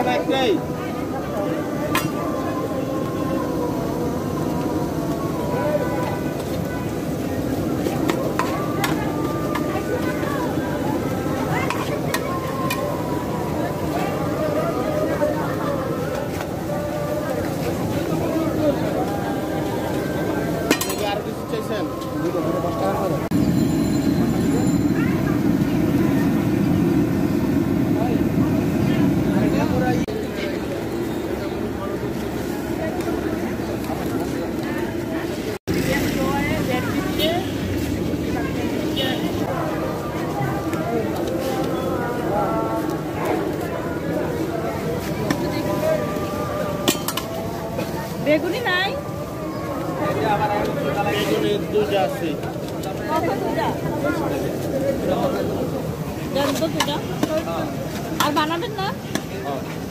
একটাই আর কিছু চাইছেন দুটো 5 টাকা করে বেগুনি নাই বেগুনি দুটো আছে আর বানাবেন না